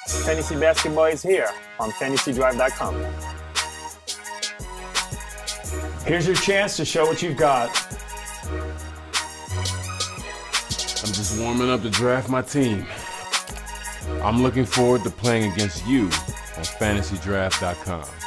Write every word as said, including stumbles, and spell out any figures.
Fantasy basketball is here on Fantasy Draft dot com. Here's your chance to show what you've got. I'm just warming up to draft my team. I'm looking forward to playing against you on Fantasy Draft dot com.